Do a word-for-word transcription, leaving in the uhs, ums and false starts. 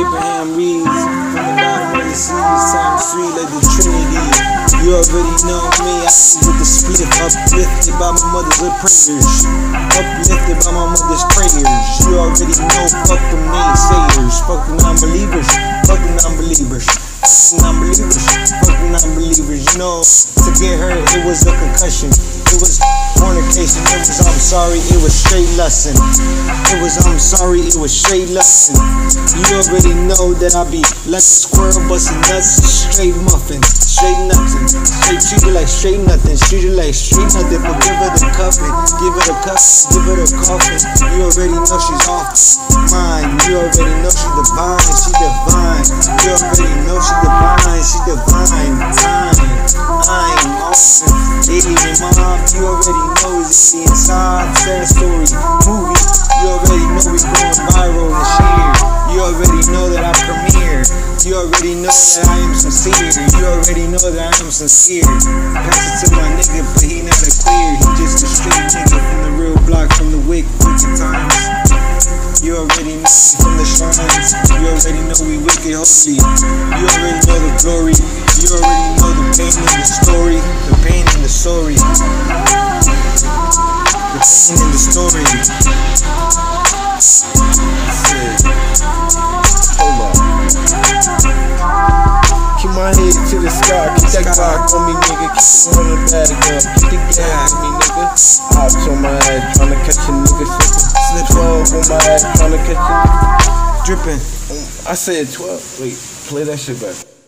Abraham reads from the bottom of the seas times three like the Trinity. You already know me, I with the split, uplifted by my mother's prayers, uplifted by my mother's prayers. You already know, fuck them naysayers, fuck the non-believers, fuck the non-believers, non-believers, fuck the non-believers. You know, to get hurt, it was a concussion. It was fornication, it was I'm sorry, it was straight lesson. It was I'm sorry, it was straight lesson. You already know that I be like a squirrel busting nuts, straight muffin, straight nothing. Straight treat it like straight nothing, treat it like straight nothing. But give her the cuffin, give her the cuff, give her the coffin. You already know she's off mine. You already know she divine, she divine. You already know she divine, she divine. Time, I'm awesome. Baby mom, you already know it's the inside sad story movie. You already know we going viral this year. You already know that I premiere. You already know that I am sincere. You already know that I am sincere. Pass it to my nigga, but he not a queer. He just a straight nigga from the real block, from the wick, wicked times. You already know from the shrines. You already know we wicked holy. You already know the glory. You already know the pain in the story. The pain in the story. The pain in the story. Hold on. Keep my head to the sky. Keep that Glock on me, nigga. Keep it on the bag up. Keep the gas on me, nigga. Ops on my ass, tryna catch a nigga slipping. Slip twelve on my ass, tryna catch a nigga dripping. I said twelve. Wait, play that shit back.